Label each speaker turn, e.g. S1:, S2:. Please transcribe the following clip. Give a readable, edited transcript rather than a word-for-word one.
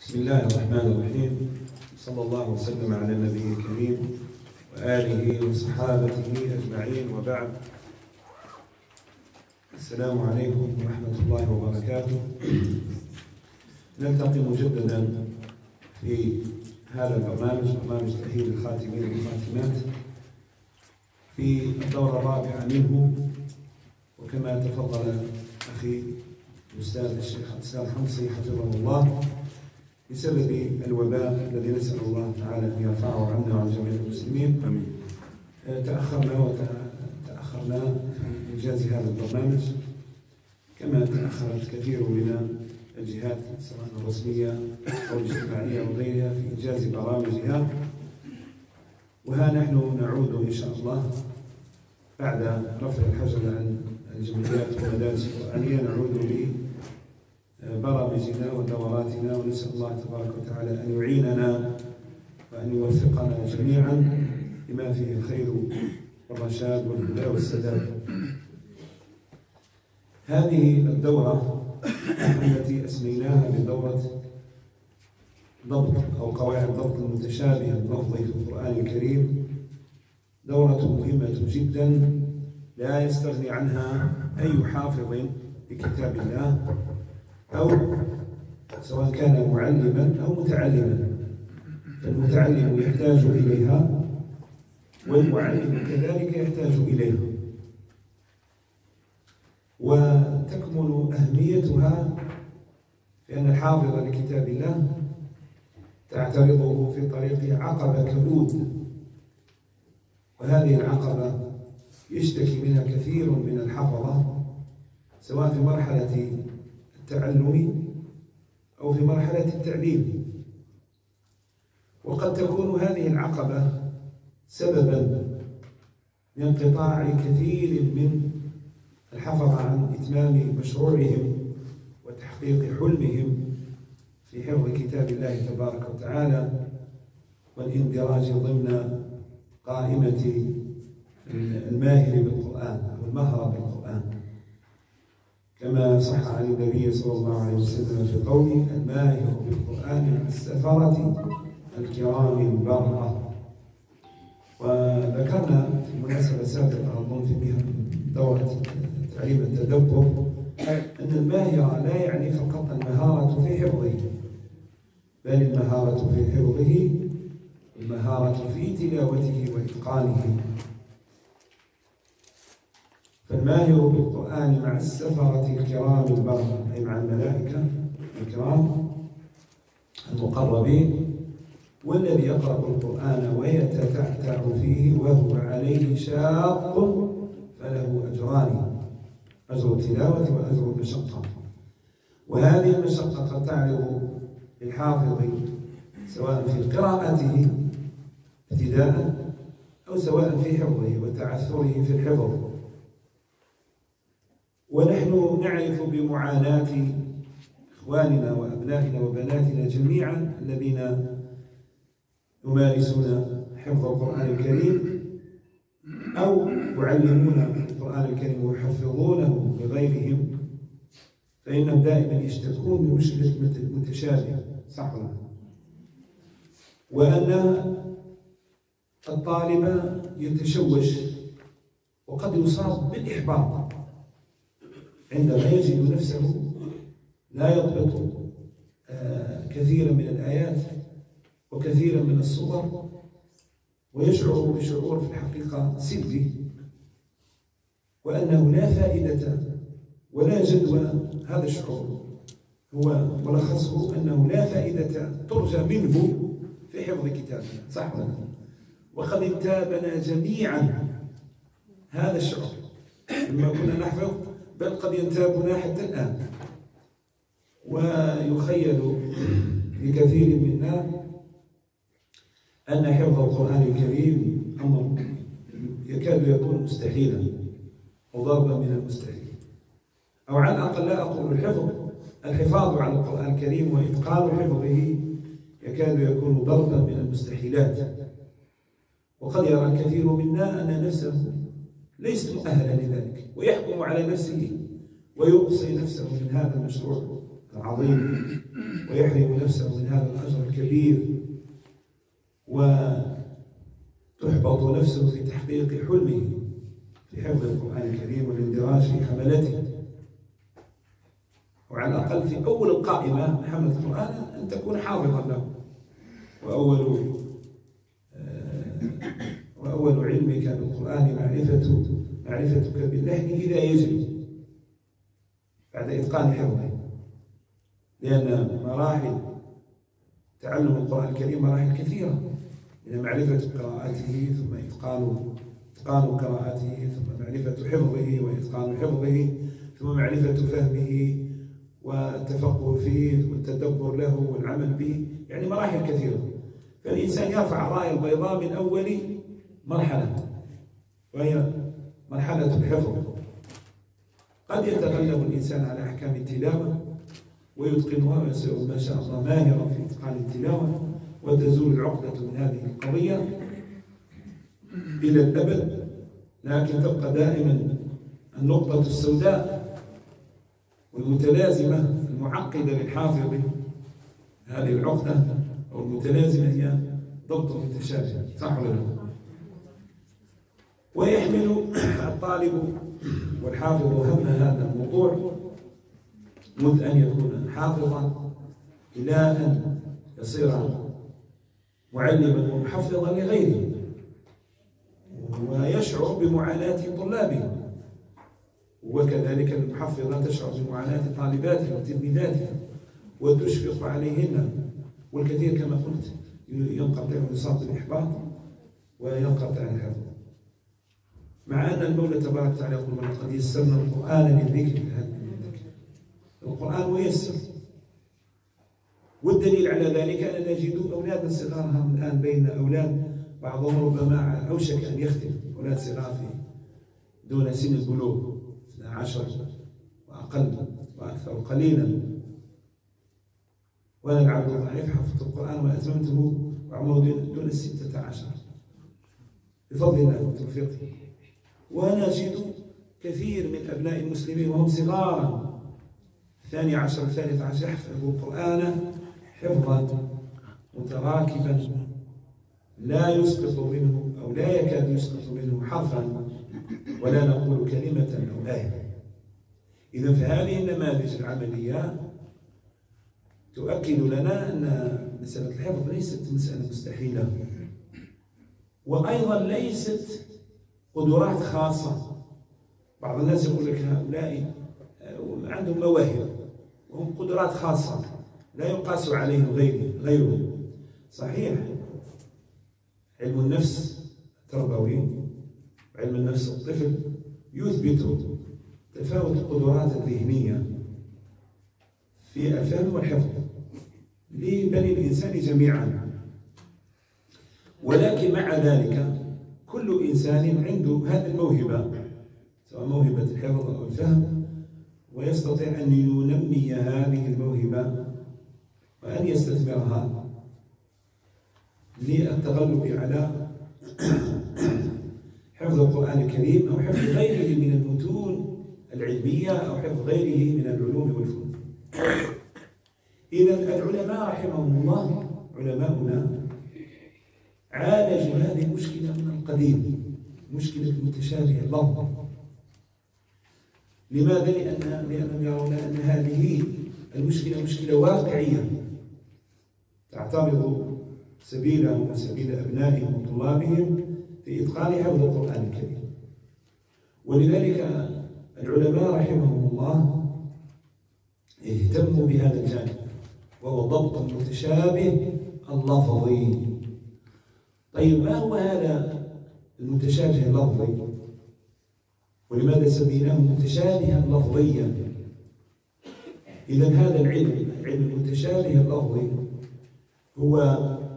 S1: بسم الله الرحمن الرحيم. صلى الله وسلم على النبي الكريم وآله وصحابته أجمعين، وبعد. السلام عليكم ورحمة الله وبركاته. نلتقي مجددا في هذا البرنامج، برنامج تأهيل الخاتمين والخاتمات، في الدورة الرابعة منه. وكما تفضل أخي الأستاذ الشيخ حسان حمصي حفظه الله، بسبب الوباء الذي نسأل الله تعالى أن يرفعه عنا وعن جميع المسلمين، آمين، تأخرنا في إنجاز هذا البرنامج، كما تأخرت كثير من الجهات سواء الرسمية أو الاجتماعية وغيرها في إنجاز برامجها. وها نحن نعود إن شاء الله بعد رفع الحجر عن الجمعيات والمدارس القرآنية، نعود لبرامجنا ودوراتنا، ونسأل الله تبارك وتعالى أن يعيننا وأن يوفقنا جميعا لما فيه الخير والرشاد والهدى والسداد. هذه الدورة التي أسميناها بدورة ضبط أو قواعد ضبط المتشابه اللفظي في القرآن الكريم، دورة مهمة جدا لا يستغني عنها أي حافظ لكتاب الله، أو سواء كان معلما أو متعلما، فالمتعلم يحتاج إليها والمعلم كذلك يحتاج إليها. وتكمن أهميتها في أن الحافظ لكتاب الله تعترضه في طريق عقبة كبود، وهذه العقبة يشتكي منها كثير من الحفظة، سواء في مرحلة التعلم أو في مرحلة التعليم. وقد تكون هذه العقبة سببا لانقطاع كثير من الحفظة عن إتمام مشروعهم وتحقيق حلمهم في حفظ كتاب الله تبارك وتعالى، والاندراج ضمن قائمة الماهر بالقرآن أو المهر بالقرآن، كما صح عن النبي صلى الله عليه وسلم في قوله: الماهر بالقرآن مع السفرة الكرام البررة. وذكرنا في مناسبة سابقة أظن في دورة تعليم التدبر أن الماهر لا يعني فقط المهارة في حفظه، بل المهارة في حفظه، المهارة في تلاوته وإتقانه. فالماهر بالقرآن مع السفرة الكرام البررة، أي مع الملائكة الكرام المقربين، والذي يقرأ القرآن ويتتعتع فيه وهو عليه شاق فله أجران: أجر التلاوة وأجر المشقة. وهذه المشقة قد تعرض للحافظ سواء في قراءته ابتداء أو سواء في حفظه وتعثره في الحفظ. ونحن نعرف بمعاناة إخواننا وأبنائنا وبناتنا جميعا الذين يمارسون حفظ القرآن الكريم أو يعلمون القرآن الكريم ويحفظونه لغيرهم، فإنهم دائما يشتكون من مشكلة المتشابه، صح ولا لا؟ وأن الطالب يتشوش وقد يصاب بالإحباط عندما يجد نفسه لا يضبط كثيرا من الآيات وكثيرا من الصور، ويشعر بشعور في الحقيقة سلبي، وأنه لا فائدة ولا جدوى. هذا الشعور هو ملخصه أنه لا فائدة ترجى منه في حفظ كتابه، صح ولا لا؟ وقد انتابنا جميعا هذا الشعور لما كنا نحفظ، بل قد ينتابنا حتى الآن. ويخيل لكثير منا أن حفظ القرآن الكريم أمر يكاد يكون مستحيلا وضربا من المستحيل، أو على الأقل لا أقول الحفاظ على القرآن الكريم وإتقان حفظه يكاد يكون ضربا من المستحيلات. وقد يرى الكثير منا أن نفسه ليست مؤهلة لذلك، ويحكم على نفسه ويقصي نفسه من هذا المشروع العظيم ويحرم نفسه من هذا الأجر الكبير، وتحبط نفسه في تحقيق حلمه في حفظ القرآن الكريم والاندراج في حملته. وعلى الأقل في أول القائمة حملة القرآن أن تكون حافظا له. وأول علمك بالقرآن معرفتك باللحن إذا يجري بعد إتقان حفظه، لأن مراحل تعلم القرآن الكريم مراحل كثيرة، من معرفة قراءته ثم إتقان قراءته ثم معرفة حفظه وإتقان حفظه ثم معرفة فهمه والتفقه فيه والتدبر له والعمل به، يعني مراحل كثيرة. فالإنسان يرفع الراية البيضاء من أول مرحلة، وهي مرحلة الحفظ. قد يتغلب الإنسان على أحكام التلاوة ويتقنها ويصير ما شاء الله ماهرا في إتقان التلاوة، وتزول العقدة من هذه القضية إلى الأبد، لكن تبقى دائما النقطة السوداء والمتلازمة المعقدة للحافظ، هذه العقدة أو المتلازمة هي ضبط المتشابه، صح ولا لا؟ ويحمل الطالب والحافظ هم هذا الموضوع منذ أن يكون حافظا إلى أن يصير معلما ومحفظا لغيره، ويشعر بمعاناة طلابه، وكذلك المحفظة تشعر بمعاناة طالباتها وتلميذاتها وتشفق عليهن، والكثير كما قلت ينقطع ويصاب بالإحباط وينقطع الحفظ. مع أن المولى تبارك وتعالى يقول: ولقد يسرنا القرآن للذكر فهل من مدكر. القرآن ميسر، والدليل على ذلك أن نجد أولادا صغار هم الآن بين أولاد بعضهم ربما أوشك أن يختم، أولاد صغار دون سن البلوغ 12 وأقل وأكثر قليلا. وأنا العبد الضعيف حفظت القرآن وأتممته وعمره دون 16 بفضل الله وتوفيقه. ونجد كثير من أبناء المسلمين وهم صغارا 12 13 يحفظوا القرآن حفظا متراكبا لا يسقط منه أو لا يكاد يسقط منه حرفا ولا نقول كلمة أو آية. إذا فهذه النماذج العملية تؤكد لنا أن مسألة الحفظ ليست مسألة مستحيلة، وأيضا ليست قدرات خاصة. بعض الناس يقول لك هؤلاء عندهم مواهب وهم قدرات خاصة لا يقاس عليهم غيرهم. صحيح، علم النفس التربوي وعلم النفس الطفل يثبت تفاوت القدرات الذهنية في الفهم والحفظ لبني الإنسان جميعا، ولكن مع ذلك كل إنسان عنده هذه الموهبة، سواء موهبة الحفظ أو الفهم، ويستطيع أن ينمي هذه الموهبة وأن يستثمرها للتغلب على حفظ القرآن الكريم أو حفظ غيره من المتون العلمية أو حفظ غيره من العلوم والفنون. إذا العلماء رحمهم الله، علماؤنا، عالجوا هذه المشكلة من القديم، مشكلة المتشابه اللفظ. لماذا؟ لأنهم يرون أن هذه المشكلة مشكلة واقعية تعترض سبيلهم وسبيل أبنائهم وطلابهم في إتقان حفظ القرآن الكريم. ولذلك العلماء رحمهم الله اهتموا بهذا الجانب، وهو ضبط المتشابه اللفظي. طيب، ما هو هذا المتشابه اللفظي؟ ولماذا سميناه متشابها لفظيا؟ إذا هذا العلم المتشابه اللفظي هو